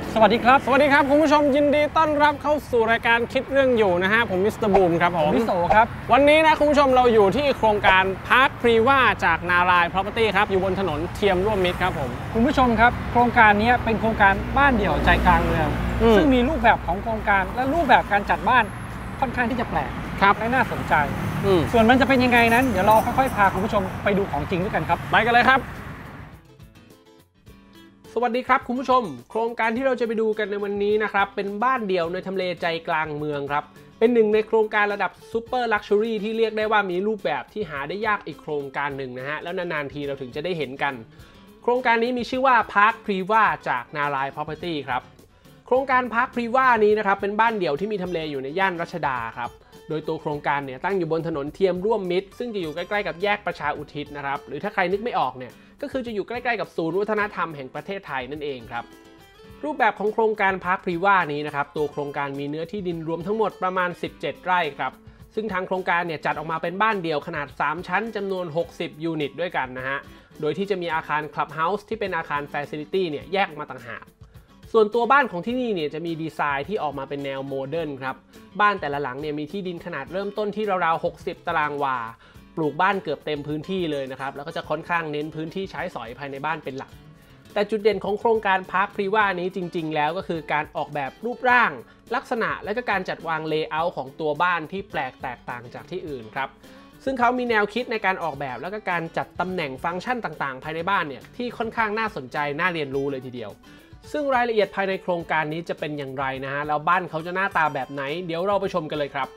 สวัสดีครับคุณผู้ชมยินดีต้อนรับเข้าสู่รายการคิดเรื่องอยู่นะฮะผมมิสเตอร์บูมครับผมมิสโตครับวันนี้นะคุณผู้ชมเราอยู่ที่โครงการพาร์คพรีว่าจากนาราย Property ครับอยู่บนถนนเทียมร่วมมิตรครับผมคุณผู้ชมครับโครงการนี้เป็นโครงการบ้านเดี่ยวใจกลางเมืองซึ่งมีรูปแบบของโครงการและรูปแบบการจัดบ้านค่อนข้างที่จะแปลกครับและน่าสนใจส่วนมันจะเป็นยังไงนั้นเดี๋ยวเราค่อยๆพาคุณผู้ชมไปดูของจริงด้วยกันครับไปกันเลยครับสวัสดีครับคุณผู้ชมโครงการที่เราจะไปดูกันในวันนี้นะครับเป็นบ้านเดี่ยวในทำเลใจกลางเมืองครับเป็นหนึ่งในโครงการระดับซูเปอร์ลักชัวรี่ที่เรียกได้ว่ามีรูปแบบที่หาได้ยากอีกโครงการหนึ่งนะฮะแล้วนานๆทีเราถึงจะได้เห็นกันโครงการนี้มีชื่อว่าพาร์คพรีว่าจากนาราย Property ครับโครงการพาร์คพรีว่านี้นะครับเป็นบ้านเดี่ยวที่มีทำเลอยู่ในย่านรัชดาครับโดยตัวโครงการเนี่ยตั้งอยู่บนถนนเทียมร่วมมิตรซึ่งจะอยู่ใกล้ๆกับแยกประชาอุทิศนะครับหรือถ้าใครนึกไม่ออกเนี่ยก็คือจะอยู่ใกล้ๆกับศูนย์วัฒนธรรมแห่งประเทศไทยนั่นเองครับรูปแบบของโครงการพาร์คพรีว่านี้นะครับตัวโครงการมีเนื้อที่ดินรวมทั้งหมดประมาณ17ไร่ครับซึ่งทางโครงการเนี่ยจัดออกมาเป็นบ้านเดี่ยวขนาด3ชั้นจำนวน60ยูนิตด้วยกันนะฮะโดยที่จะมีอาคารคลับเฮาส์ที่เป็นอาคารแฟซิลิตี้เนี่ยแยกมาต่างหากส่วนตัวบ้านของที่นี่เนี่ยจะมีดีไซน์ที่ออกมาเป็นแนวโมเดิร์นครับบ้านแต่ละหลังเนี่ยมีที่ดินขนาดเริ่มต้นที่ราวๆ60ตารางวาปลูกบ้านเกือบเต็มพื้นที่เลยนะครับแล้วก็จะค่อนข้างเน้นพื้นที่ใช้สอยภายในบ้านเป็นหลักแต่จุดเด่นของโครงการพาร์คพรีว่านี้จริงๆแล้วก็คือการออกแบบรูปร่างลักษณะและก็การจัดวางเลเยอร์ของตัวบ้านที่แปลกแตกต่างจากที่อื่นครับซึ่งเขามีแนวคิดในการออกแบบแล้วก็การจัดตำแหน่งฟังก์ชันต่างๆภายในบ้านเนี่ยที่ค่อนข้างน่าสนใจน่าเรียนรู้เลยทีเดียวซึ่งรายละเอียดภายในโครงการนี้จะเป็นอย่างไรนะฮะแล้วบ้านเขาจะหน้าตาแบบไหนเดี๋ยวเราไปชมกันเลยครับ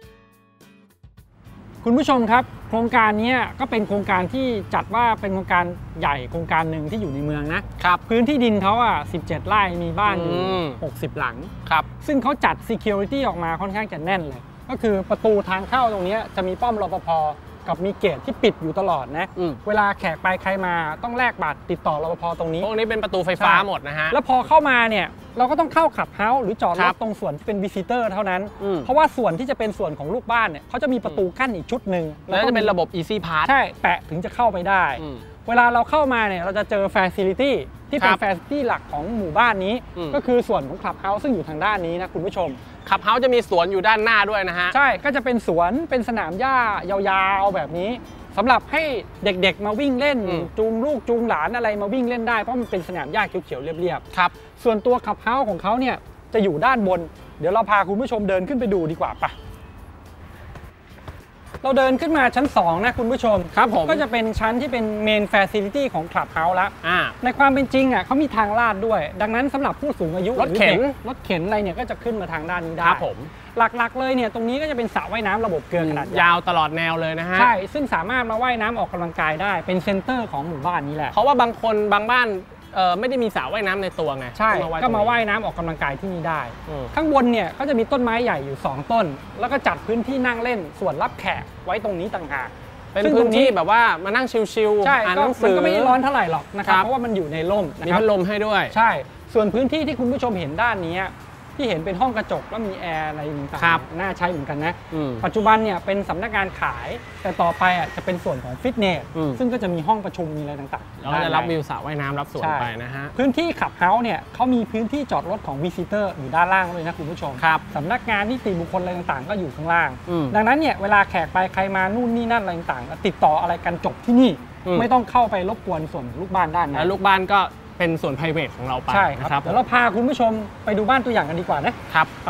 คุณผู้ชมครับโครงการนี้ก็เป็นโครงการที่จัดว่าเป็นโครงการใหญ่โครงการหนึ่งที่อยู่ในเมืองนะครับพื้นที่ดินเขา17ไร่มีบ้านอยู่60หลังครับซึ่งเขาจัด Security ออกมาค่อนข้างจะแน่นเลยก็คือประตูทางเข้าตรงนี้จะมีป้อมรปภ.กับมีเกตที่ปิดอยู่ตลอดนะเวลาแขกไปใครมาต้องแลกบัตรติดต่อรปภ.ตรงนี้พวกนี้เป็นประตูไฟฟ้าหมดนะฮะแล้วพอเข้ามาเนี่ยเราก็ต้องเข้าคลับเฮาส์หรือจอดรถตรงส่วนที่เป็นวิซิเตอร์เท่านั้นเพราะว่าส่วนที่จะเป็นส่วนของลูกบ้านเนี่ยเขาจะมีประตูกั้นอีกชุดหนึ่งแล้วจะเป็นระบบ Easy Pass ใช่แปะถึงจะเข้าไปได้เวลาเราเข้ามาเนี่ยเราจะเจอ Facility ที่เป็น Facility หลักของหมู่บ้านนี้ก็คือส่วนของคลับเฮาส์ซึ่งอยู่ทางด้านนี้นะคุณผู้ชมคลับเฮาส์จะมีสวนอยู่ด้านหน้าด้วยนะฮะใช่ก็จะเป็นสวนเป็นสนามหญ้ายาวๆแบบนี้สำหรับให้เด็กๆมาวิ่งเล่นจูงลูกจูงหลานอะไรมาวิ่งเล่นได้เพราะมันเป็นสนามหญ้าเขียวๆเรียบๆครับส่วนตัวคลับเฮาส์ของเขาเนี่ยจะอยู่ด้านบนเดี๋ยวเราพาคุณผู้ชมเดินขึ้นไปดูดีกว่าปะเราเดินขึ้นมาชั้น2นะคุณผู้ชมครับผมก็จะเป็นชั้นที่เป็นเมนแฟซิลิตี้ของคลับเฮาส์แล้วในความเป็นจริงเขามีทางลาดด้วยดังนั้นสำหรับผู้สูงอายุรถเข็นอะไรเนี่ยก็จะขึ้นมาทางด้านนี้ได้ครับผมหลักๆเลยเนี่ยตรงนี้ก็จะเป็นสระว่ายน้ำระบบเกลือขนาดยาวตลอดแนวเลยนะฮะใช่ซึ่งสามารถมาว่ายน้ำออกกำลังกายได้เป็นเซ็นเตอร์ของหมู่บ้านนี้แหละเพราะว่าบางบ้านไม่ได้มีสระว่ายน้ำในตัวไงใช่ก็มาว่ายน้ำออกกำลังกายที่นี่ได้ข้างบนเนี่ยก็จะมีต้นไม้ใหญ่อยู่2ต้นแล้วก็จัดพื้นที่นั่งเล่นส่วนรับแขกไว้ตรงนี้ต่างหากเป็นพื้นที่แบบว่ามานั่งชิลๆอ่านหนังสือมันก็ไม่ได้ร้อนเท่าไหร่หรอกนะครับเพราะว่ามันอยู่ในร่มมีพัดลมให้ด้วยใช่ส่วนพื้นที่ที่คุณผู้ชมเห็นด้านนี้ที่เห็นเป็นห้องกระจกแล้วมีแอร์อะไรต่างๆน่าใช้เหมือนกันนะปัจจุบันเนี่ยเป็นสำนักงานขายแต่ต่อไปจะเป็นส่วนของฟิตเนสซึ่งก็จะมีห้องประชุมมีอะไรต่างๆแล้วจะรับวิวสระว่ายน้ำรับสวนไปนะฮะพื้นที่คลับเฮาส์เนี่ยเขามีพื้นที่จอดรถของวิซิเตอร์อยู่ด้านล่างเลยนะคุณผู้ชมสำนักงานนิติบุคคลอะไรต่างๆก็อยู่ข้างล่างดังนั้นเนี่ยเวลาแขกไปใครมานู่นนี่นั่นอะไรต่างๆติดต่ออะไรกันจบที่นี่ไม่ต้องเข้าไปรบกวนส่วนลูกบ้านด้านนั้นแล้วลูกบ้านก็เป็นส่วน private ของเราไปใช่ครับเดี๋ยวเราพาคุณผู้ชมไปดูบ้านตัวอย่างกันดีกว่านะครับไป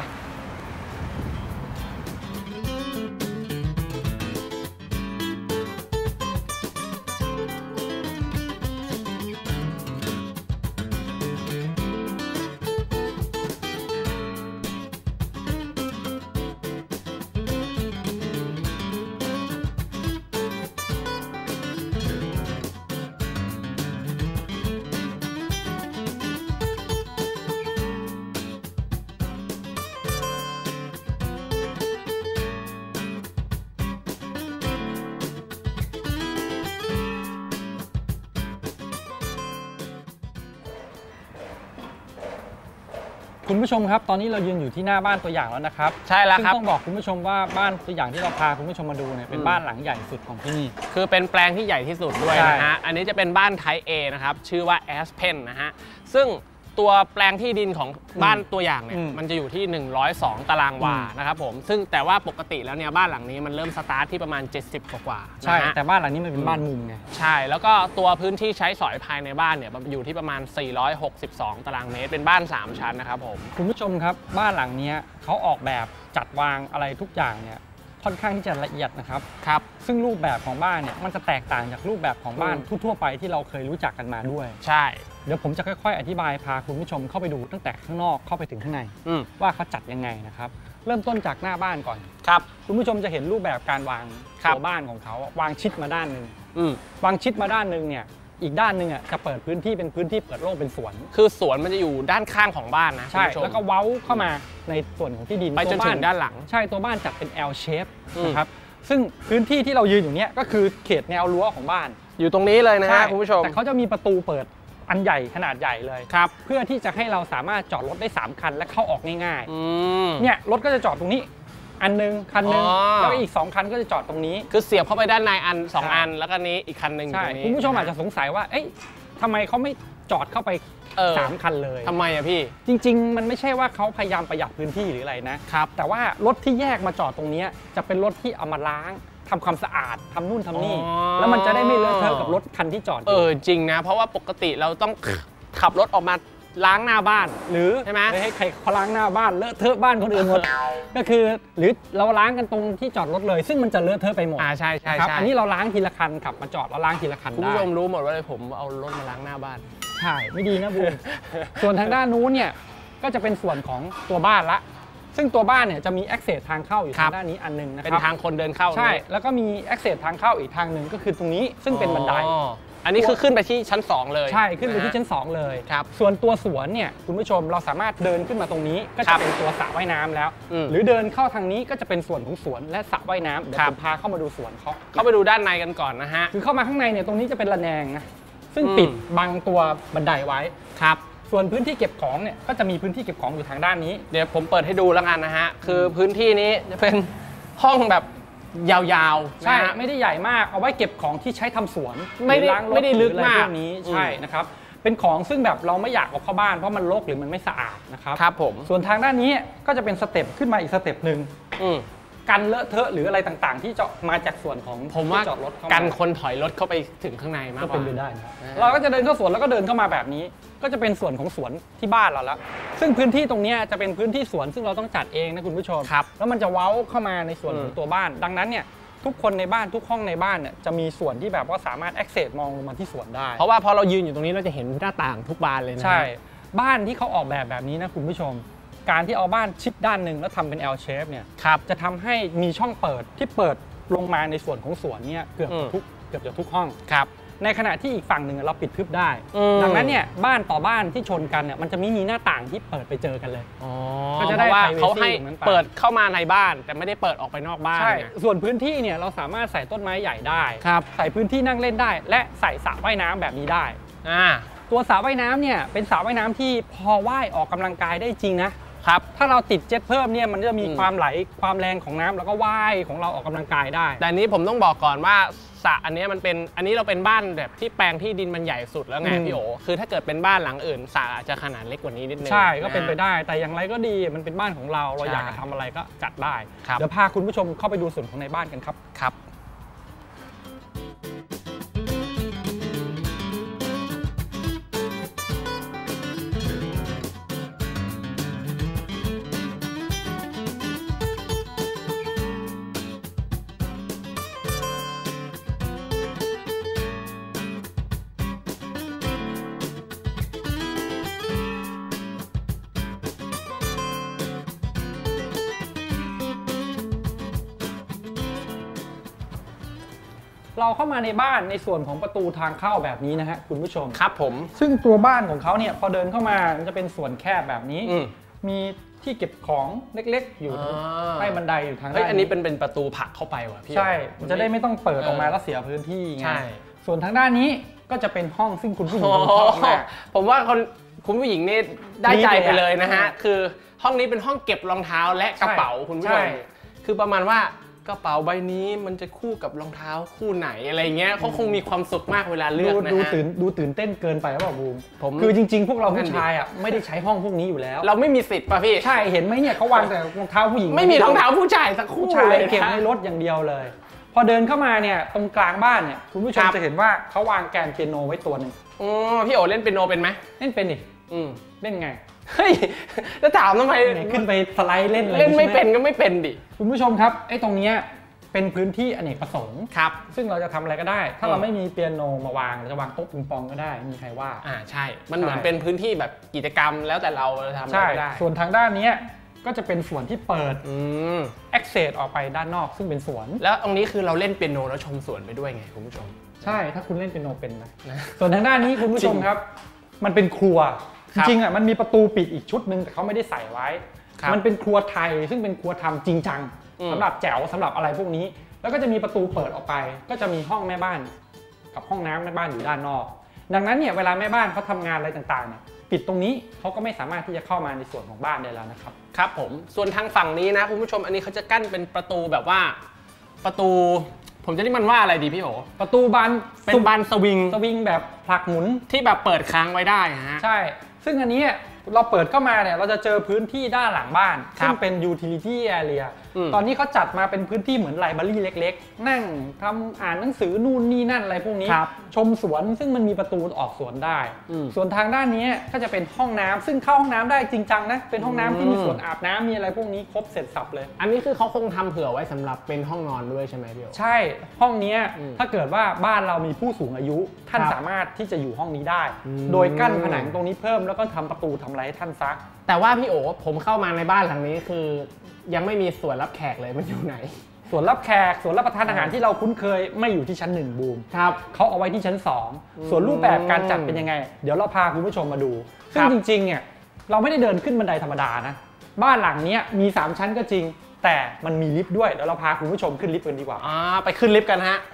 คุณผู้ชมครับตอนนี้เรายืนอยู่ที่หน้าบ้านตัวอย่างแล้วนะครับใช่แล้วครับซึ่งต้องบอกคุณผู้ชมว่าบ้านตัวอย่างที่เราพาคุณผู้ชมมาดูเนี่ยเป็นบ้านหลังใหญ่สุดของที่นี่คือเป็นแปลงที่ใหญ่ที่สุดด้วยนะฮะอันนี้จะเป็นบ้านไทป์ A นะครับชื่อว่า Aspen นะฮะซึ่งตัวแปลงที่ดินของบ้านตัวอย่างเนี่ยมันจะอยู่ที่102 ตารางวานะครับผมซึ่งแต่ว่าปกติแล้วเนี่ยบ้านหลังนี้มันเริ่มสตาร์ทที่ประมาณ70กว่าใช่แต่บ้านหลังนี้มันเป็นบ้านมุมไงใช่แล้วก็ตัวพื้นที่ใช้สอยภายในบ้านเนี่ยอยู่ที่ประมาณ462 ตารางเมตรเป็นบ้าน3ชั้นนะครับผมคุณผู้ชมครับบ้านหลังนี้เขาออกแบบจัดวางอะไรทุกอย่างเนี่ยค่อนข้างที่จะละเอียดนะครับซึ่งรูปแบบของบ้านเนี่ยมันจะแตกต่างจากรูปแบบของบ้านทั่วๆไปที่เราเคยรู้จักกันมาด้วยใช่เดี๋ยวผมจะค่อยๆอธิบายพาคุณผู้ชมเข้าไปดูตั้งแต่ข้างนอกเข้าไปถึงข้างในว่าเขาจัดยังไงนะครับเริ่มต้นจากหน้าบ้านก่อนครับคุณผู้ชมจะเห็นรูปแบบการวางตัวบ้านของเขาวางชิดมาด้านหนึ่งวางชิดมาด้านหนึ่งเนี่ยอีกด้านหนึ่งอ่ะจะเปิดพื้นที่เป็นพื้นที่เปิดโล่งเป็นสวนคือสวนมันจะอยู่ด้านข้างของบ้านนะใช่แล้วก็เว้าเข้ามาในส่วนของที่ดินไปจนถึงด้านหลังใช่ตัวบ้านจัดเป็น L shape นะครับซึ่งพื้นที่ที่เรายืนอยู่เนี้ยก็คือเขตแนวรั้วของบ้านอยู่ตรงนี้เลยนะฮะคุณผู้ชมแต่เขาจะมีประตูเปิดอันใหญ่ขนาดใหญ่เลยครับเพื่อที่จะให้เราสามารถจอดรถได้3คันและเข้าออกง่ายๆเนี่ยรถก็จะจอดตรงนี้อันนึงคันนึงแล้วอีก2คันก็จะจอดตรงนี้คือเสียบเข้าไปด้านใน2 อันแล้วก็นี้อีกคันนึงใช่คุณผู้ชมอาจจะสงสัยว่าเอ๊ะทำไมเขาไม่จอดเข้าไป3 คันเลยทำไมอะพี่จริงๆมันไม่ใช่ว่าเขาพยายามประหยัดพื้นที่หรืออะไรนะครับแต่ว่ารถที่แยกมาจอดตรงนี้จะเป็นรถที่เอามาล้างทำความสะอาดทำนู่นทำนี่แล้วมันจะได้ไม่เลอะเทอะกับรถคันที่จอดจริงนะเพราะว่าปกติเราต้องขับรถออกมาล้างหน้าบ้านหรือใช่ไหมให้ใครเขาล้างหน้าบ้านเลอะเทอะบ้านคนอื่นหมดก็คือหรือเราล้างกันตรงที่จอดรถเลยซึ่งมันจะเลอะเทอะไปหมดใช่ใช่ครับอันนี้เราล้างทีละคันขับมาจอดเราล้างทีละคันได้คุณผู้ชมรู้หมดว่าเลยผมเอารถมาล้างหน้าบ้านใช่ไม่ดีนะบูมส่วนทางด้านนู้นเนี่ยก็จะเป็นส่วนของตัวบ้านละซึ่งตัวบ้านเนี่ยจะมี access ทางเข้าอยู่ทางด้านนี้อันนึงนะครับเป็นทางคนเดินเข้าใช่แล้วก็มี access ทางเข้าอีกทางหนึ่งก็คือตรงนี้ซึ่งเป็นบันไดอันนี้คือขึ้นไปที่ชั้น2เลยใช่ขึ้นไปที่ชั้น2เลยครับส่วนตัวสวนเนี่ยคุณผู้ชมเราสามารถเดินขึ้นมาตรงนี้ก็จะเป็นตัวสระว่ายน้ำแล้วหรือเดินเข้าทางนี้ก็จะเป็นส่วนของสวนและสระว่ายน้ำเดี๋ยวผมพาเข้ามาดูสวนเข้าไปดูด้านในกันก่อนนะฮะคือเข้ามาข้างในเนี่ยตรงนี้จะเป็นระแนงนะซึ่งปิดบังตัวบันไดไว้ครับส่วนพื้นที่เก็บของเนี่ยก็จะมีพื้นที่เก็บของอยู่ทางด้านนี้เดี๋ยวผมเปิดให้ดูแล้วกันนะฮะคือพื้นที่นี้จะเป็นห้องแบบยาวๆใช่ไม่ได้ใหญ่มากเอาไว้เก็บของที่ใช้ทำสวนไม่ได้ลึกมากนี้ใช่นะครับเป็นของซึ่งแบบเราไม่อยากเอาเข้าบ้านเพราะมันรกหรือมันไม่สะอาดนะครับครับผมส่วนทางด้านนี้ก็จะเป็นสเต็ปขึ้นมาอีกสเต็ปหนึ่งกันเลอะเทอะหรืออะไรต่างๆที่จะมาจากส่วนของผมว่ากันคนถอยรถเข้าไปถึงข้างในมากกว่าก็เป็นไปได้เราก็จะเดินเข้าสวนแล้วก็เดินเข้ามาแบบนี้ก็จะเป็นส่วนของสวนที่บ้านเราแล้วซึ่งพื้นที่ตรงนี้จะเป็นพื้นที่สวนซึ่งเราต้องจัดเองนะคุณผู้ชมแล้วมันจะเว้าเข้ามาในส่วนของตัวบ้านดังนั้นเนี่ยทุกคนในบ้านทุกห้องในบ้านเนี่ยจะมีส่วนที่แบบว่าสามารถ access มองลงมาที่สวนได้เพราะว่าพอเรายืนอยู่ตรงนี้เราจะเห็นหน้าต่างทุกบานเลยนะใช่บ้านที่เขาออกแบบนี้นะคุณผู้ชมการที่เอาบ้านชิดด้านหนึ่งแล้วทำเป็น L shape เนี่ยจะทำให้มีช่องเปิดที่เปิดลงมาในส่วนของสวนเนี่ยเกือบจะทุกห้องในขณะที่อีกฝั่งหนึ่งเราปิดทึบได้ดังนั้นเนี่ยบ้านต่อบ้านที่ชนกันเนี่ยมันจะไม่มีหน้าต่างที่เปิดไปเจอกันเลยก็จะได้ว่าเขาให้เปิดเข้ามาในบ้านแต่ไม่ได้เปิดออกไปนอกบ้านใช่ส่วนพื้นที่เนี่ยเราสามารถใส่ต้นไม้ใหญ่ได้ใส่พื้นที่นั่งเล่นได้และใส่สระว่ายน้ำแบบนี้ได้ตัวสระว่ายน้ำเนี่ยเป็นสระว่ายน้ำที่พอว่ายออกกำลังกายได้จริงนะครับถ้าเราติดเจ็ตเพิ่มเนี่ยมันจะมีความไหลความแรงของน้ำแล้วก็ว่ายของเราออกกำลังกายได้แต่นี้ผมต้องบอกก่อนว่าสระอันนี้มันเป็นอันนี้เราเป็นบ้านแบบที่แปลงที่ดินมันใหญ่สุดแล้วไงพี่โอคือถ้าเกิดเป็นบ้านหลังอื่นสระอาจจะขนาดเล็กกว่านี้นิดนึงใช่ก็เป็นไปได้แต่อย่างไรก็ดีมันเป็นบ้านของเราอยากจะทำอะไรก็จัดได้เดี๋ยวพาคุณผู้ชมเข้าไปดูส่วนของในบ้านกันครับเราเข้ามาในบ้านในส่วนของประตูทางเข้าแบบนี้นะฮะคุณผู้ชมครับผมซึ่งตัวบ้านของเขาเนี่ยพอเดินเข้ามามันจะเป็นส่วนแคบแบบนี้มีที่เก็บของเล็กๆอยู่ใต้บันไดอยู่ทางด้านอันนี้เป็นประตูผลักเข้าไปว่ะพี่ใช่มันจะได้ไม่ต้องเปิดออกมาแล้วเสียพื้นที่ไงส่วนทางด้านนี้ก็จะเป็นห้องซึ่งคุณผู้หญิงชอบมากผมว่าคุณผู้หญิงนี่ได้ใจไปเลยนะฮะคือห้องนี้เป็นห้องเก็บรองเท้าและกระเป๋าคุณผู้ชมคือประมาณว่ากระเป๋าใบนี้มันจะคู่กับรองเท้าคู่ไหนอะไรเงี้ยเขาคงมีความสุขมากเวลาเลือกนะฮะดูตื่นเต้นเกินไปหรือเปล่าบูมคือจริงๆพวกเราผู้ชายอ่ะไม่ได้ใช้ห้องพวกนี้อยู่แล้วเราไม่มีสิทธิ์ป่ะพี่ใช่เห็นไหมเนี่ยเขาวางแต่รองเท้าผู้หญิงไม่มีรองเท้าผู้ชายสักคู่เลยเก็บในรถอย่างเดียวเลยพอเดินเข้ามาเนี่ยตรงกลางบ้านเนี่ยคุณผู้ชมจะเห็นว่าเขาวางแกนเปียโนไว้ตัวนึงอ๋อพี่โอเล่นเปียโนเป็นไหมเล่นเป็นดิเล่นไงเฮ้ยจะถามทำไมขึ้นไปสไลด์เล่นอะไรเล่นไม่เป็นก็ไม่เป็นดิคุณผู้ชมครับไอ้ตรงนี้เป็นพื้นที่อเนกประสงค์ครับซึ่งเราจะทำอะไรก็ได้ถ้าเราไม่มีเปียโนมาวางเราจะวางโต๊ะปิงปองก็ได้มีใครว่าใช่มันเหมือนเป็นพื้นที่แบบกิจกรรมแล้วแต่เราทำอะไรได้ส่วนทางด้านนี้ก็จะเป็นส่วนที่เปิดaccess ออกไปด้านนอกซึ่งเป็นสวนแล้วตรงนี้คือเราเล่นเปียโนแล้วชมสวนไปด้วยไงคุณผู้ชมใช่ถ้าคุณเล่นเปียโนเป็นนะส่วนทางด้านนี้คุณผู้ชมครับมันเป็นครัวจริงๆมันมีประตูปิดอีกชุดหนึ่งแต่เขาไม่ได้ใส่ไว้มันเป็นครัวไทยซึ่งเป็นครัวทำจริงจังสำหรับแจ๋วสำหรับอะไรพวกนี้แล้วก็จะมีประตูเปิดออกไปก็จะมีห้องแม่บ้านกับห้องน้ำแม่บ้านอยู่ด้านนอกดังนั้นเนี่ยเวลาแม่บ้านเขาทำงานอะไรต่างๆเนี่ยปิดตรงนี้เขาก็ไม่สามารถที่จะเข้ามาในส่วนของบ้านได้แล้วนะครับครับผมส่วนทางฝั่งนี้นะคุณผู้ชมอันนี้เขาจะกั้นเป็นประตูแบบว่าประตูผมจะเรียกมันว่าอะไรดีพี่โอประตูบานเป็นบานสวิงแบบผลักหมุนที่แบบเปิดค้างไว้ได้ฮะใช่ซึ่งอันนี้เราเปิดเข้ามาเนี่ยเราจะเจอพื้นที่ด้านหลังบ้านซึ่งเป็น utility area ตอนนี้เขาจัดมาเป็นพื้นที่เหมือนไลบรารีเล็กๆนั่งทำอ่านหนังสือนู่นนี่นั่นอะไรพวกนี้ชมสวนซึ่งมันมีประตูออกสวนได้ส่วนทางด้านนี้ก็จะเป็นห้องน้ำซึ่งเข้าห้องน้ำได้จริงจังนะเป็นห้องน้ำที่มีส่วนอาบน้ำมีอะไรพวกนี้ครบเสร็จสับเลยอันนี้คือเขาคงทำเผื่อไว้สำหรับเป็นห้องนอนด้วยใช่ไหมพี่ใช่ห้องนี้ถ้าเกิดว่าบ้านเรามีผู้สูงอายุท่านสามารถที่จะอยู่ห้องนี้ได้โดยกั้นผนังตรงนี้เพิ่มแล้วก็ทำประตูทำอะไรให้ท่านซักแต่ว่าพี่โอผมเข้ามาในบ้านหลังนี้คือยังไม่มีส่วนรับแขกเลยมันอยู่ไหนส่วนรับแขกส่วนรับประทานอาหารที่เราคุ้นเคยไม่อยู่ที่ชั้น1บูมครับเขาเอาไว้ที่ชั้น2ส่วนรูปแบบการจัดเป็นยังไงเดี๋ยวเราพาคุณผู้ชมมาดูซึ่งจริงๆเนี่ยเราไม่ได้เดินขึ้นบันไดธรรมดานะบ้านหลังนี้มี3ชั้นก็จริงแต่มันมีลิฟต์ด้วยเดี๋ยวเราพาคุณผู้ชมขึ้นลิฟต์กันดีกว่าไปขึ้นลิฟต์กันฮะ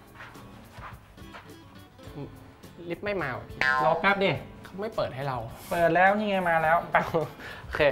ลิฟต์ไม่มารอแป๊บดิเขาไม่เปิดให้เราเปิดแล้วนี่ไงมาแล้วไปโอเค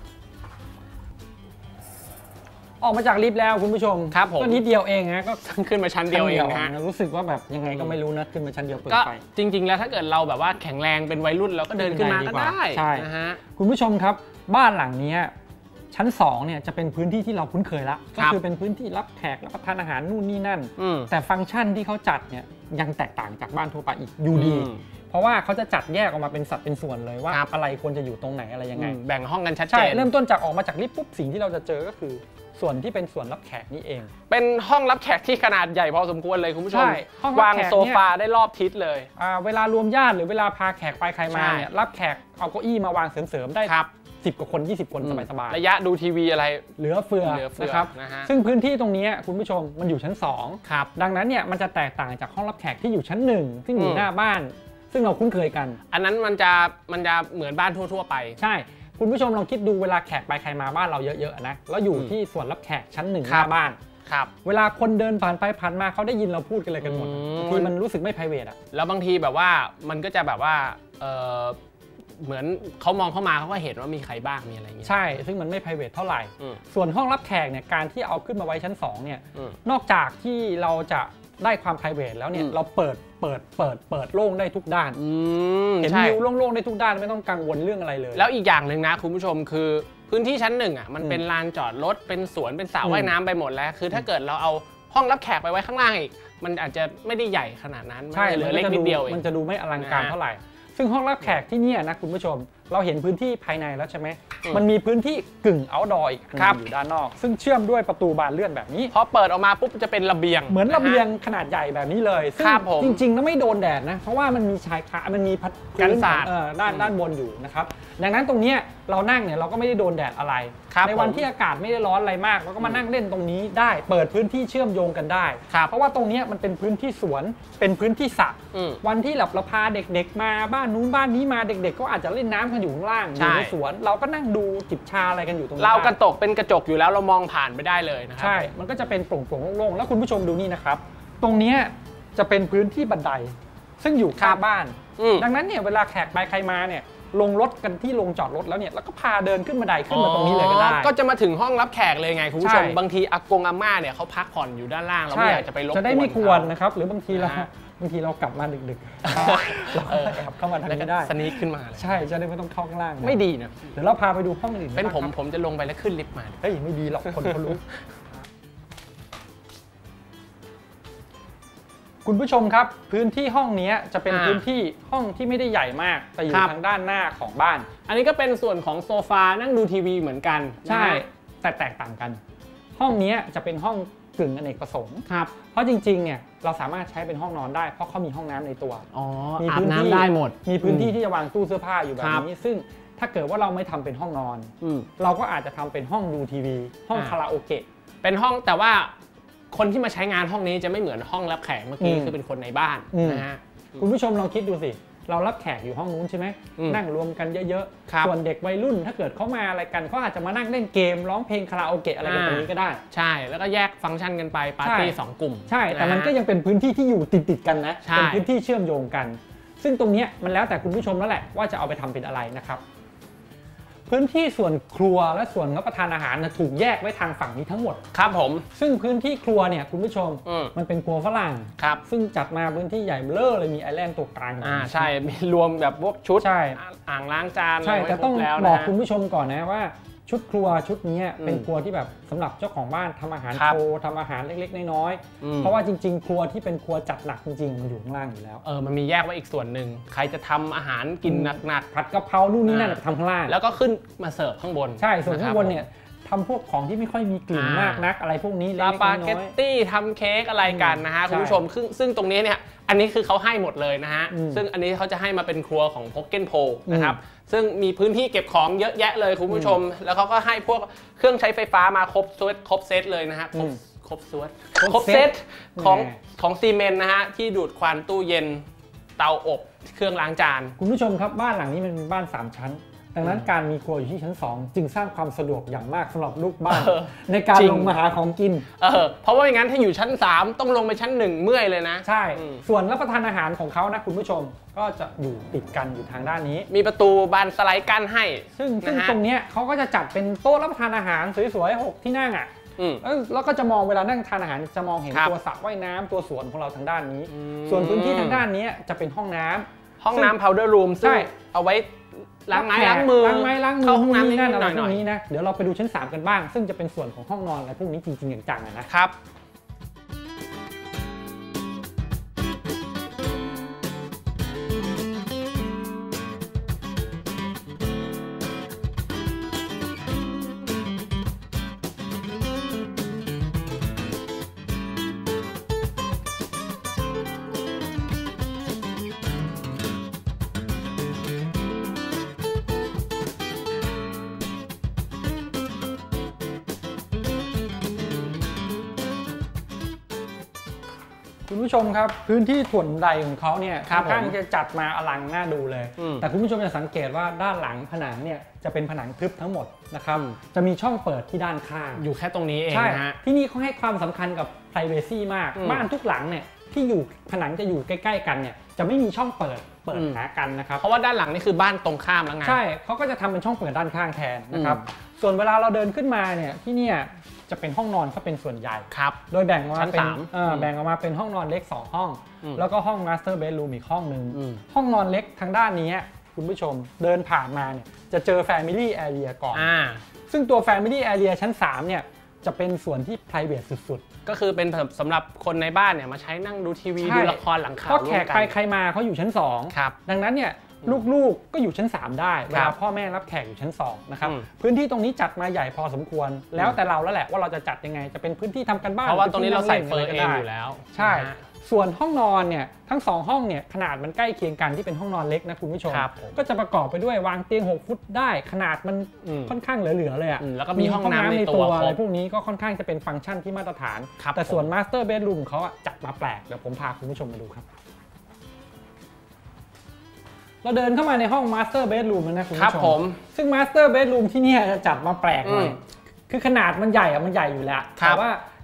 ออกมาจากลิฟต์แล้วคุณผู้ชมครับผมก็นิดเดียวเองฮะก็ขึ้นมาชั้นเดียวเองนะรู้สึกว่าแบบยังไงก็ไม่รู้นะขึ้นมาชั้นเดียวเปิดไฟจริงๆแล้วถ้าเกิดเราแบบว่าแข็งแรงเป็นวัยรุ่นเราก็เดินขึ้นมาก็ได้ใช่นะฮะคุณผู้ชมครับบ้านหลังนี้ชั้น2เนี่ยจะเป็นพื้นที่ที่เราคุ้นเคยแล้วก็คือเป็นพื้นที่รับแขกรับประทานอาหารนู่นนี่นั่นแต่ฟังก์ชันที่เขาจัดเนี่ยยังแตกต่างจากบ้านทั่วไปอีกอยู่ดีเพราะว่าเขาจะจัดแยกออกมาเป็นสัดเป็นส่วนเลยว่าอะไรควรจะอยู่ตรงไหนอะไรยังไงแบ่งห้องกันชัดเจนเริ่มต้นจากออกมาจากลิฟต์ปุ๊บสิ่งที่เราจะเจอก็คือส่วนที่เป็นส่วนรับแขกนี่เองเป็นห้องรับแขกที่ขนาดใหญ่พอสมควรเลยคุณผู้ชมวางโซฟาได้รอบทิศเลยเวลารวมญาติหรือเวลาพาแขกไปใครมาเนี่ยรับแขกเอาเก้าอี้มาวางเสริมๆได้10 กว่าคน20 คนสบายๆระยะดูทีวีอะไรเหลือเฟือนะครับซึ่งพื้นที่ตรงนี้คุณผู้ชมมันอยู่ชั้น2 ครับดังนั้นเนี่ยมันจะแตกต่างจากห้องรับแขกที่อยู่ชั้น1ซึ่งอยู่หน้าบ้านซึ่งเราคุ้นเคยกันอันนั้นมันจะเหมือนบ้านทั่วๆไปใช่คุณผู้ชมลองคิดดูเวลาแขกไปใครมาบ้านเราเยอะๆนะแล้วอยู่ที่ส่วนรับแขกชั้น1หน้าบ้านครับเวลาคนเดินผ่านไปผ่านมาเขาได้ยินเราพูดกันเลยกันหมดทีมันรู้สึกไม่ private อ่ะแล้วบางทีแบบว่ามันก็จะแบบว่าเหมือนเขามองเข้ามาเขาก็เห็นว่ามีใครบ้างมีอะไรอย่างงี้ใช่ซึ่งมันไม่ private เท่าไหร่ส่วนห้องรับแขกเนี่ยการที่เอาขึ้นมาไว้ชั้น2เนี่ยนอกจากที่เราจะได้ความ private แล้วเนี่ยเราเปิดโล่งได้ทุกด้านเห็นวิวโล่งๆได้ทุกด้านไม่ต้องกังวลเรื่องอะไรเลยแล้วอีกอย่างหนึ่งนะคุณผู้ชมคือพื้นที่ชั้น1อ่ะมันเป็นลานจอดรถเป็นสวนเป็นสระว่ายน้ำไปหมดแล้วคือถ้าเกิดเราเอาห้องรับแขกไปไว้ข้างล่างอีกมันอาจจะไม่ได้ใหญ่ขนาดนั้นใช่เหลือเล็กนิดเดียวเองมันจะดูไม่อลังการเท่าไหร่ซึ่งห้องรับแขกที่นี่นะคุณผู้ชมเราเห็นพื้นที่ภายในแล้วใช่ไหมมันมีพื้นที่กึ่งเอาท์ดอร์อีกอยู่ด้านนอกซึ่งเชื่อมด้วยประตูบานเลื่อนแบบนี้พอเปิดออกมาปุ๊บจะเป็นระเบียงเหมือนระเบียงขนาดใหญ่แบบนี้เลยซึ่งจริงๆแล้วไม่โดนแดดนะเพราะว่ามันมีชายคามันมีกันศาสตร์ด้านบนอยู่นะครับดังนั้นตรงนี้เรานั่งเนี่ยเราก็ไม่ได้โดนแดดอะไรในวันที่อากาศไม่ได้ร้อนอะไรมากเราก็มานั่งเล่นตรงนี้ได้เปิดพื้นที่เชื่อมโยงกันได้เพราะว่าตรงนี้มันเป็นพื้นที่สวนเป็นพื้นที่สระวันที่เราพาเด็กๆมาบ้านนู้นบ้านนี้มาเด็กๆก็อาจจะเล่นน้ำกันอยู่ข้างล่างอยู่ในสวนเราก็นั่งดูจิบชาอะไรกันอยู่ตรงนี้เรากระจกเป็นกระจกอยู่แล้วเรามองผ่านไปได้เลยนะครับใช่มันก็จะเป็นโปร่งๆโล่งๆแล้วคุณผู้ชมดูนี่นะครับตรงนี้จะเป็นพื้นที่บันไดซึ่งอยู่ข้างบ้านดังนั้นเนี่ยเวลาแขกไปใครมาเนี่ยลงรถกันที่ลงจอดรถแล้วเนี่ยแล้วก็พาเดินขึ้นบันไดขึ้นมาตรงนี้เลยก็ได้ก็จะมาถึงห้องรับแขกเลยไงคุณผู้ชมบางทีอากงอาม่าเนี่ยเขาพักผ่อนอยู่ด้านล่างเราไม่อยากจะไปรบกวนจะได้ไม่กวนนะครับหรือบางทีเรากลับมาดึกๆเราแอบเข้ามาทางนี้ได้สนีขึ้นมาใช่จะได้ไม่ต้องเข้าข้างล่างไม่ดีนะเดี๋ยวเราพาไปดูห้องอื่นเป็นผมจะลงไปแล้วขึ้นลิฟต์มาเฮ้ยไม่ดีหรอกคนเขารู้คุณผู้ชมครับพื้นที่ห้องนี้จะเป็นพื้นที่ห้องที่ไม่ได้ใหญ่มากแต่อยู่ทางด้านหน้าของบ้านอันนี้ก็เป็นส่วนของโซฟานั่งดูทีวีเหมือนกันใช่แต่แตกต่างกันห้องนี้จะเป็นห้องกึ่งอเนกประสงค์ครับเพราะจริงๆเนี่ยเราสามารถใช้เป็นห้องนอนได้เพราะเขามีห้องน้ำในตัวมีพื้นที่ได้หมดมีพื้นที่ที่จะวางตู้เสื้อผ้าอยู่แบบนี้ซึ่งถ้าเกิดว่าเราไม่ทำเป็นห้องนอนเราก็อาจจะทำเป็นห้องดูทีวีห้องคาราโอเกะเป็นห้องแต่ว่าคนที่มาใช้งานห้องนี้จะไม่เหมือนห้องรับแขกเมื่อกี้คือเป็นคนในบ้านนะฮะคุณผู้ชมลองคิดดูสิเรารับแขกอยู่ห้องนู้นใช่ไหมนั่งรวมกันเยอะๆส่วนเด็กวัยรุ่นถ้าเกิดเขามาอะไรกันเขาอาจจะมานั่งเล่นเกมร้องเพลงคาราโอเกะอะไรแบบนี้ก็ได้ใช่แล้วก็แยกฟังก์ชันกันไปปาร์ตี้2กลุ่มใช่แต่มันก็ยังเป็นพื้นที่ที่อยู่ติดกันนะเป็นพื้นที่เชื่อมโยงกันซึ่งตรงนี้มันแล้วแต่คุณผู้ชมแล้วแหละว่าจะเอาไปทำเป็นอะไรนะครับพื้นที่ส่วนครัวและส่วนรับประทานอาหารถูกแยกไว้ทางฝั่งนี้ทั้งหมดครับผมซึ่งพื้นที่ครัวเนี่ยคุณผู้ชมมันเป็นครัวฝรั่งครับซึ่งจัดมาพื้นที่ใหญ่เบ้อเลยมีไอแลนด์ตัวกลางใช่มีรวมแบบพวกชุดอ่างล้างจานใช่แต่ต้องบอกคุณผู้ชมก่อนนะว่าชุดครัวชุดนี้เป็นครัวที่แบบสำหรับเจ้าของบ้านทำอาหารโชว์ทำอาหารเล็กๆน้อยๆเพราะว่าจริงๆครัวที่เป็นครัวจัดหนักจริงๆมันอยู่ข้างล่างอยู่แล้วมันมีแยกไว้อีกส่วนหนึ่งใครจะทำอาหารกินหนักๆผัดกะเพรานู่นนี่นั่นทำข้างล่างแล้วก็ขึ้นมาเสิร์ฟข้างบนใช่ส่วนข้างบนเนี่ยทำพวกของที่ไม่ค่อยมีกลิ่นมากนักอะไรพวกนี้ลาปาเกตตี้ทำเค้กอะไรกันนะฮะคุณผู้ชมซึ่งตรงนี้เนี่ยอันนี้คือเขาให้หมดเลยนะฮะซึ่งอันนี้เขาจะให้มาเป็นครัวของพ็อกเก็ตโพนะครับซึ่งมีพื้นที่เก็บของเยอะแยะเลยคุณผู้ชมแล้วเขาก็ให้พวกเครื่องใช้ไฟฟ้ามาครบเซตเลยนะฮะครบเซตของซีเมนต์นะฮะที่ดูดควันตู้เย็นเตาอบเครื่องล้างจานคุณผู้ชมครับบ้านหลังนี้มันเป็นบ้าน3ชั้นดังนั้นการมีครัวอยู่ที่ชั้น2จึงสร้างความสะดวกอย่างมากสำหรับลูกบ้านในการลงมาหาของกินเพราะว่าอย่างนั้นถ้าอยู่ชั้น3ต้องลงไปชั้น1เมื่อยเลยนะใช่ส่วนรับประทานอาหารของเขานะคุณผู้ชมก็จะอยู่ติดกันอยู่ทางด้านนี้มีประตูบานสไลด์กั้นให้ซึ่งตรงนี้เขาก็จะจัดเป็นโต๊ะรับประทานอาหารสวยๆ6ที่นั่งอ่ะแล้วก็จะมองเวลานั่งทานอาหารจะมองเห็นตัวสระว่ายน้ำตัวสวนของเราทางด้านนี้ส่วนพื้นที่ทางด้านนี้จะเป็นห้องน้ำ powder room ซึ่งเอาไว้ล้างไม้ล้างมือเข้าห้องน้ำนี่นั่นอะไรพวกนี้นะเดี๋ยวเราไปดูชั้น3กันบ้างซึ่งจะเป็นส่วนของห้องนอนอะไรพวกนี้จริงๆอย่างจังนะครับคุณผู้ชมครับพื้นที่ถ่วงใดของเขาเนี่ยค่อนข้างจะจัดมาอลังน่าดูเลยแต่คุณผู้ชมจะสังเกตว่าด้านหลังผนังเนี่ยจะเป็นผนังทึบทั้งหมดนะครับจะมีช่องเปิดที่ด้านข้างอยู่แค่ตรงนี้เองนะฮะที่นี่เขาให้ความสำคัญกับ privacy มากบ้านทุกหลังเนี่ยที่อยู่ผนังจะอยู่ใกล้ๆกันเนี่ยจะไม่มีช่องเปิดหากันนะครับเพราะว่าด้านหลังนี่คือบ้านตรงข้ามแล้วไงใช่เขาก็จะทำเป็นช่องเปิดด้านข้างแทนนะครับส่วนเวลาเราเดินขึ้นมาเนี่ยที่นี่จะเป็นห้องนอนเขาเป็นส่วนใหญ่ครับโดยแบ่งออกมาเป็นแบ่งออกมาเป็นห้องนอนเล็ก2ห้องแล้วก็ห้อง Master Bedroom อีกห้องนึงห้องนอนเล็กทางด้านนี้คุณผู้ชมเดินผ่านมาเนี่ยจะเจอ Family Area ก่อนซึ่งตัว Family Area ชั้น3เนี่ยจะเป็นส่วนที่ private สุดๆก็คือเป็นสำหรับคนในบ้านเนี่ยมาใช้นั่งดูทีวีดูละครหลังข่าวเพราะแขกใครมาเขาอยู่ชั้น2 ครับดังนั้นเนี่ยลูกๆก็อยู่ชั้น3ได้เวลาพ่อแม่รับแขกอยู่ชั้น2นะครับพื้นที่ตรงนี้จัดมาใหญ่พอสมควรแล้วแต่เราแล้วแหละว่าเราจะจัดยังไงจะเป็นพื้นที่ทำกันบ้านเพราะว่าตรงนี้เราใส่เฟอร์เองอยู่แล้วใช่ส่วนห้องนอนเนี่ยทั้ง2ห้องเนี่ยขนาดมันใกล้เคียงกันที่เป็นห้องนอนเล็กนะคุณผู้ชมก็จะประกอบไปด้วยวางเตียง6ฟุตได้ขนาดมันค่อนข้างเหลือๆเลยอ่ะแล้วก็มีห้องน้ำในตัวอะไรพวกนี้ก็ค่อนข้างจะเป็นฟังก์ชันที่มาตรฐานแต่ส่วน Master Bedroom เขาจัดมาแปลกเดี๋ยวผมพาคุณผู้ชมมาดูครับเราเดินเข้ามาในห้อง Master Bedroom นะคุณผู้ชมซึ่ง Master Bedroom ที่นี่จะจัดมาแปลกหน่อยคือขนาดมันใหญ่มันใหญ่อยู่แล้วแต่ว่า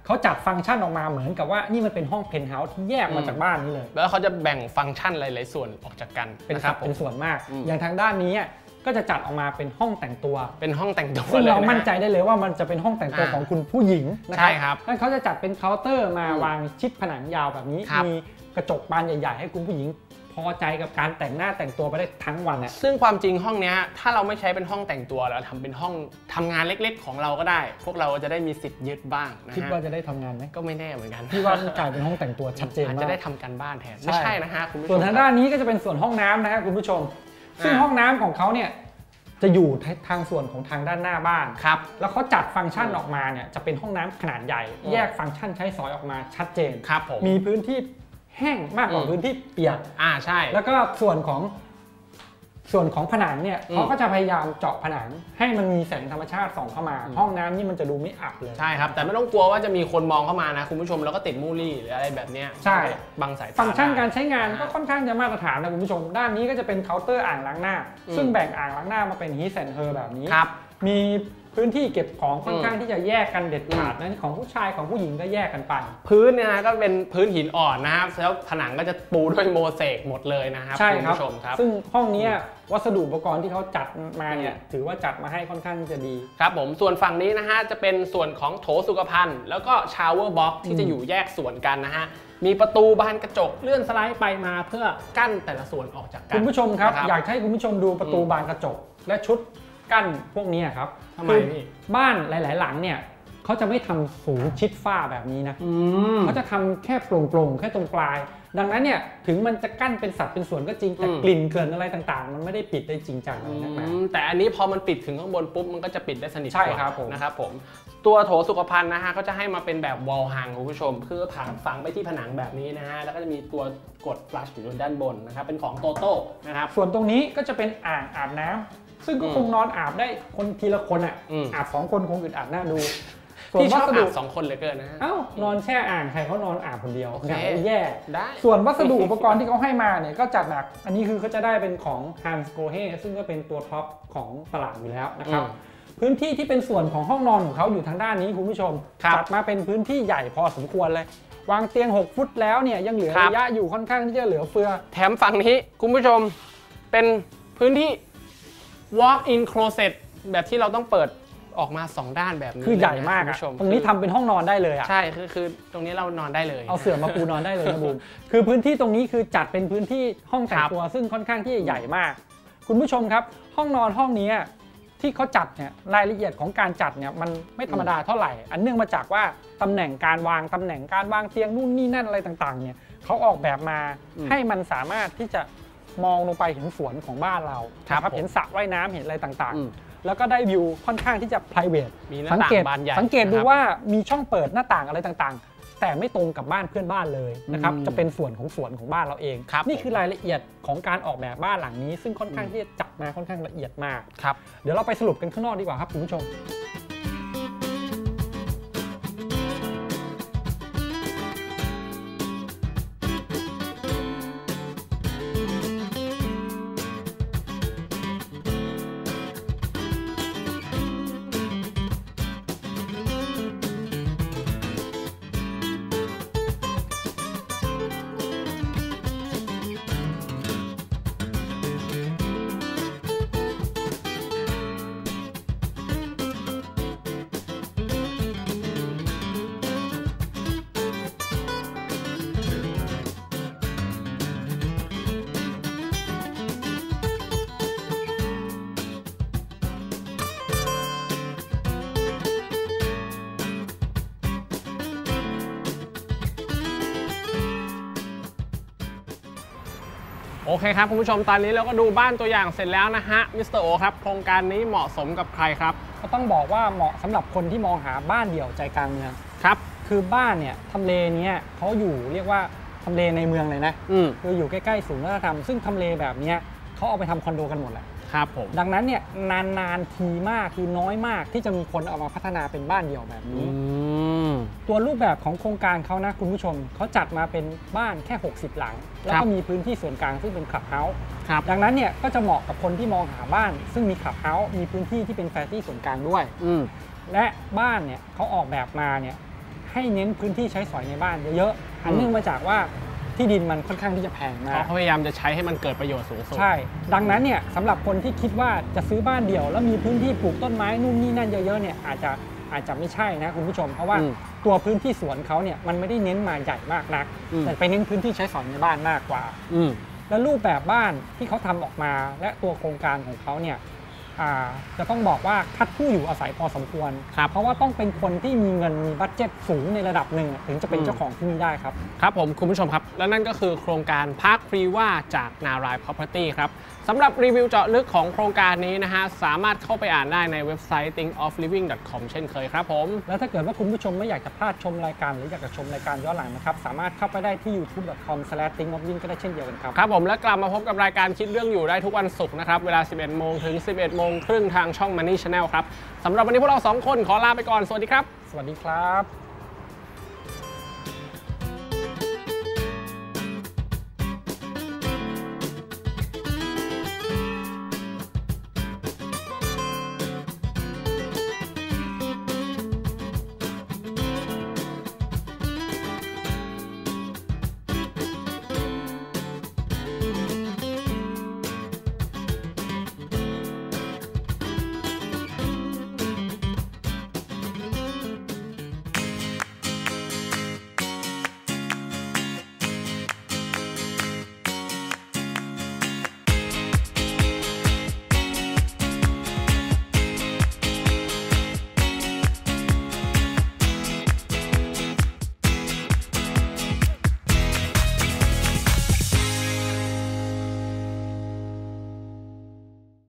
เขาจัดฟังก์ชันออกมาเหมือนกับว่านี่มันเป็นห้องเพนท์เฮาส์ที่แยกมาจากบ้านนี้เลยแล้วเขาจะแบ่งฟังก์ชันหลายๆส่วนออกจากกันเป็นส่วนมากอย่างทางด้านนี้ก็จะจัดออกมาเป็นห้องแต่งตัวเป็นห้องแต่งตัวซึ่งเรามั่นใจได้เลยว่ามันจะเป็นห้องแต่งตัวของคุณผู้หญิงใช่ครับแล้วเขาจะจัดเป็นเคาน์เตอร์มาวางชิดผนังยาวแบบนี้มีกระจกบานใหญ่ๆให้คุณผู้หญิงพอใจกับการแต่งหน้าแต่งตัวไปได้ทั้งวันเนี่ยซึ่งความจริงห้องนี้ถ้าเราไม่ใช้เป็นห้องแต่งตัวเราทำเป็นห้องทำงานเล็กๆของเราก็ได้พวกเราจะได้มีสิทธิ์ยึดบ้างนะคิดว่าจะได้ทำงานไหมก็ไม่แน่เหมือนกันพี่ว่ากลายเป็นห้องแต่งตัวชัดเจนมากจะได้ทำการบ้านแทนไม่ใช่นะฮะคุณผู้ชมส่วนทางด้านนี้ก็จะเป็นส่วนห้องน้ำนะฮะคุณผู้ชมซึ่งห้องน้ำของเขาเนี่ยจะอยู่ทางส่วนของทางด้านหน้าบ้านครับแล้วเขาจัดฟังก์ชันออกมาเนี่ยจะเป็นห้องน้ำขนาดใหญ่แยกฟังก์ชันใช้สอยออกมาชัดเจนครับผมมีพื้นที่แห้งมากกว่าพื้นที่เปียกใช่แล้วก็ส่วนของผนังเนี่ยเขาก็จะพยายามเจาะผนังให้มันมีแสงธรรมชาติส่องเข้ามาห้องน้ำนี่มันจะดูไม่อับเลยใช่ครับแต่ไม่ต้องกลัวว่าจะมีคนมองเข้ามานะคุณผู้ชมแล้วก็ติดมูลี่หรืออะไรแบบนี้ใช่บังสายตาฟังก์ชันการใช้งานก็ค่อนข้างจะมาตรฐานนะคุณผู้ชมด้านนี้ก็จะเป็นเคาน์เตอร์อ่างล้างหน้าซึ่งแบ่งอ่างล้างหน้ามาเป็นฮีทแอนด์เฮอร์แบบนี้มีพื้นที่เก็บของค่อนข้างที่จะแยกกันเด็ดขาดนะของผู้ชายของผู้หญิงก็แยกกันไปพื้นเนี่ยนะก็เป็นพื้นหินอ่อนนะครับแล้วผนังก็จะปูด้วยโมเสกหมดเลยนะครับใช่ครับคุณผู้ชมครับซึ่งห้องนี้วัสดุอุปกรณ์ที่เขาจัดมาเนี่ยถือว่าจัดมาให้ค่อนข้างจะดีครับผมส่วนฝั่งนี้นะฮะจะเป็นส่วนของโถสุขภัณฑ์แล้วก็ชาวเวอร์บ็อกซ์ที่จะอยู่แยกส่วนกันนะฮะมีประตูบานกระจกเลื่อนสไลด์ไปมาเพื่อกั้นแต่ละส่วนออกจากกันคุณผู้ชมครับอยากให้คุณผู้ชมดูประตูบานกระจกและชุดกั้นพวกนี้ครับทำไมบ้านหลายๆหลังเนี่ยเขาจะไม่ทำสูงชิดฝ้าแบบนี้นะเขาจะทำแค่โปร่งๆแค่ตรงปลายดังนั้นเนี่ยถึงมันจะกั้นเป็นสัดเป็นส่วนก็จริงแต่กลิ่นเกินอะไรต่างๆมันไม่ได้ปิดได้จริงจังอะไรนักหนาแต่อันนี้พอมันปิดถึงข้างบนปุ๊บมันก็จะปิดได้สนิทใช่ครับผมนะครับผมตัวโถสุขภัณฑ์นะฮะเขาจะให้มาเป็นแบบวอลฮังคุณผู้ชมคือฝังไปที่ผนังแบบนี้นะฮะแล้วก็จะมีตัวกดฟลัชอยู่ด้านบนนะครับเป็นของโตโต้นะครับส่วนตรงนี้ก็จะเป็นอ่างอาบน้ำซึ่งก็คงนอนอาบได้คนทีละคนอาบ2 คนคงอึดอัดน่าดูที่ชอบอาบ2 คนเลยเกินนะนอนแช่อ่างใครเขานอนอาบคนเดียวแย่ได้ส่วนวัสดุอุปกรณ์ที่เขาให้มาเนี่ยก็จัดหนักอันนี้คือเขาจะได้เป็นของ Hans Grohe ซึ่งก็เป็นตัวท็อปของตลาดอยู่แล้วนะครับพื้นที่ที่เป็นส่วนของห้องนอนของเขาอยู่ทางด้านนี้คุณผู้ชมจัดมาเป็นพื้นที่ใหญ่พอสมควรเลยวางเตียง6 ฟุตแล้วเนี่ยยังเหลือระยะอยู่ค่อนข้างที่จะเหลือเฟือแถมฝั่งนี้คุณผู้ชมเป็นพื้นที่ walk-in closet แบบที่เราต้องเปิดออกมา2 ด้านแบบนี้คือใหญ่มากตรงนี้ทำเป็นห้องนอนได้เลยใช่คือตรงนี้เรานอนได้เลยเอาเสื่อมาปูนอนได้เลยนะบูมคือพื้นที่ตรงนี้คือจัดเป็นพื้นที่ห้องแต่งตัวซึ่งค่อนข้างที่ใหญ่มากคุณผู้ชมครับห้องนอนห้องนี้ที่เขาจัดเนี่ยรายละเอียดของการจัดเนี่ยมันไม่ธรรมดาเท่าไหร่อันเนื่องมาจากว่าตำแหน่งการวางเตียงนู่นนี่นั่นอะไรต่างๆเนี่ยเขาออกแบบมาให้มันสามารถที่จะมองลงไปเห็นสวนของบ้านเราครับเห็นสระว่ายน้ำเห็นอะไรต่างๆแล้วก็ได้วิวค่อนข้างที่จะ private สังเกตดูว่ามีช่องเปิดหน้าต่างอะไรต่างๆแต่ไม่ตรงกับบ้านเพื่อนบ้านเลยนะครับจะเป็นส่วนของสวนของบ้านเราเองนี่คือรายละเอียดของการออกแบบบ้านหลังนี้ซึ่งค่อนข้างที่จะจัดมาค่อนข้างละเอียดมากครับเดี๋ยวเราไปสรุปกันข้างนอกดีกว่าครับคุณผู้ชมโอเคครับคุณผู้ชมตอนนี้เราก็ดูบ้านตัวอย่างเสร็จแล้วนะฮะมิสเตอร์โอครับโครงการนี้เหมาะสมกับใครครับก็ต้องบอกว่าเหมาะสำหรับคนที่มองหาบ้านเดี่ยวใจกลางเมืองครับคือบ้านเนี่ยทำเลนี้เขาอยู่เรียกว่าทำเลในเมืองเลยนะคืออยู่ใกล้ๆศูนย์วัฒนธรรมซึ่งทำเลแบบนี้เขาเอาไปทำคอนโดกันหมดแหละครับผมดังนั้นเนี่ยนานๆทีมากคือน้อยมากที่จะมีคนเอามาพัฒนาเป็นบ้านเดี่ยวแบบนี้ตัวรูปแบบของโครงการเขานะคุณผู้ชมเขาจัดมาเป็นบ้านแค่60 หลังแล้วก็มีพื้นที่ส่วนกลางซึ่งเป็นคลับเฮาส์ดังนั้นเนี่ยก็จะเหมาะกับคนที่มองหาบ้านซึ่งมีคลับเฮาส์มีพื้นที่ที่เป็นแฟชั่นส่วนกลางด้วยและบ้านเนี่ยเขาออกแบบมาเนี่ยให้เน้นพื้นที่ใช้สอยในบ้านเยอะๆอันเนื่องมาจากว่าที่ดินมันค่อนข้างที่จะแพงมากเขาพยายามจะใช้ให้มันเกิดประโยชน์สูงสุดใช่ดังนั้นเนี่ยสำหรับคนที่คิดว่าจะซื้อบ้านเดี่ยวแล้วมีพื้นที่ปลูกต้นไม้นู่นนี่นั่นเยอะๆเนี่ยอาจจะไม่ใช่นะคุณผู้ชมเพราะว่าตัวพื้นที่สวนเขาเนี่ยมันไม่ได้เน้นมาใหญ่มากนักแต่ไปเน้นพื้นที่ใช้สอยในบ้านมากกว่าและรูปแบบบ้านที่เขาทำออกมาและตัวโครงการของเขาเนี่ยจะต้องบอกว่าคัดผู้อยู่อาศัยพอสมควรเพราะว่าต้องเป็นคนที่มีเงินมีบัดเจ็ตสูงในระดับหนึ่งถึงจะเป็นเจ้าของที่นี่ได้ครับครับผมคุณผู้ชมครับและนั่นก็คือโครงการพาร์คฟรีว่าจากนาราย Property ครับสำหรับรีวิวเจาะลึกของโครงการนี้นะฮะสามารถเข้าไปอ่านได้ในเว็บไซต์ thinkofliving.com เช่นเคยครับผมแล้วถ้าเกิดว่าคุณผู้ชมไม่อยากจะพลาดชมรายการหรืออยากจะชมรายการย้อนหลังนะครับสามารถเข้าไปได้ที่ youtube.com/thinkofliving ก็ได้เช่นเดียวกันครับครับผมและกลับมาพบกับรายการคิดเรื่องอยู่ได้ทุกวันศุกร์นะครับเวลา 11 โมงถึง 11 โมงครึ่งทางช่อง Money Channel ครับสำหรับวันนี้พวกเรา2 คนขอลาไปก่อนสวัสดีครับสวัสดีครับ